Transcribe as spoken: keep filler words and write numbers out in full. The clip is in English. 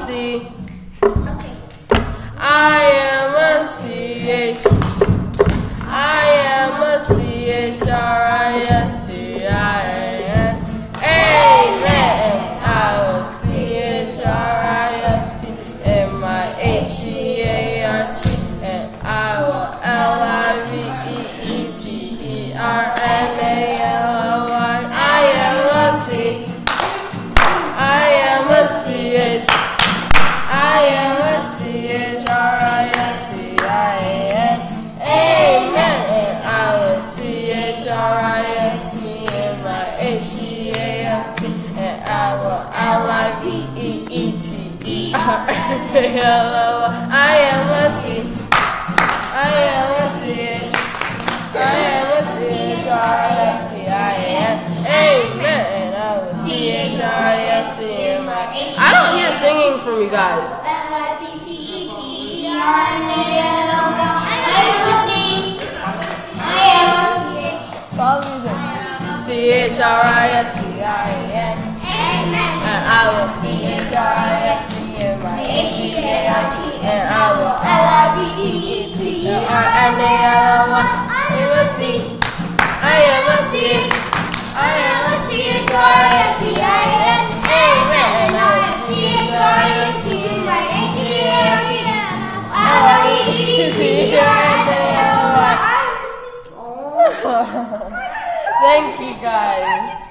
C. Okay. I am a C H. I am a C H R I S C I A N. Amen. I will C H R I S C M I H E A R T. And I will L I V E E T E R N A L L Y. I am a C. I am a C H. I am a C H R I S C I A N. Amen. And I will C H R I S C M I H E A R T. And I will L I V E E T E R N A L L Y. I am a C. I am a C H. I am a C H R I S C I A N. Amen. And I will C H R I S C M I H E A R T. I don't hear singing from you guys. L I V T E T E R N A L L Y. I am a C. I am a C H. Follow music. C H R I S C I A N. Amen. And I will C H R I S C M I H E A R T. And I will L I V E E T E R N A L L Y. I am a C. I am a C. I am a C H R I S C I A N. Amen. And I will C H R I S C M I H E A R T. L I V E T E R N A L L Y. Thank you guys.